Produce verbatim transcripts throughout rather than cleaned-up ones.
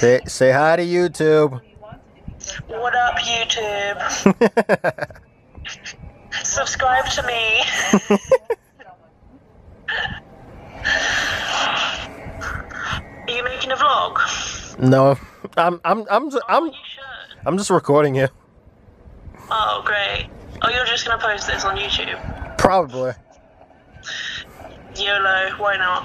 Say, say hi to YouTube. What up, YouTube? Subscribe to me. Are you making a vlog? No, I'm I'm I'm just, I'm Oh, you should. I'm just recording you. Oh, great. Oh, you're just gonna post this on YouTube? Probably. YOLO, why not?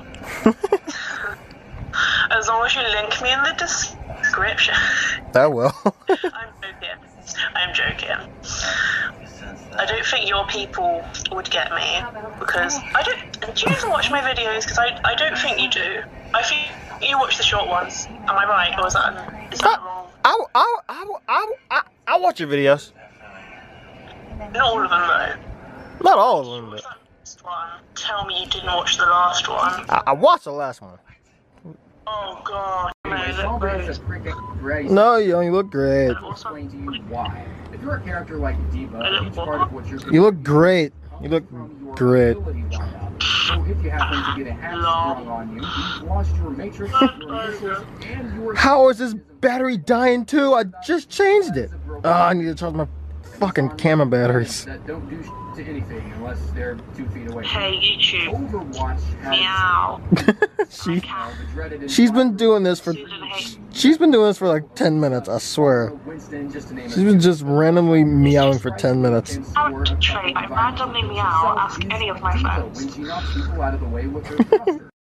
As long as you link me in the description. I will. I'm joking. I'm joking. I don't think your people would get me because I don't. Do you even watch my videos? Because I I don't think you do. I think you watch the short ones. Am I right, or is that is that wrong? I I I I I I watch your videos. Not all of them though. Not all of them, What's but that last one? Tell me you didn't watch the last one. I, I watched the last one. Oh god. No, Anyway, look Celebrate gross. is a cricket race. No, you you look great. I'll explain to you why. If you're a character like Diva, I look each part of what you're You look great. You look great. So if you happen to get a hat sprung on you, you've lost your matrix, your initials, and your... How is this battery dying too? I just changed it. Oh, I need to charge my fucking camera batteries. That don't do sh to anything unless they're two feet away. Hey YouTube. Overwatch has... Meow. she Cow. she's been doing this for she's been doing this for like ten minutes. I swear. Winston, just to name She's been just randomly meowing for ten minutes. Trey, I randomly meow. Ask any of my friends. When she knocks people out of the way with her thruster.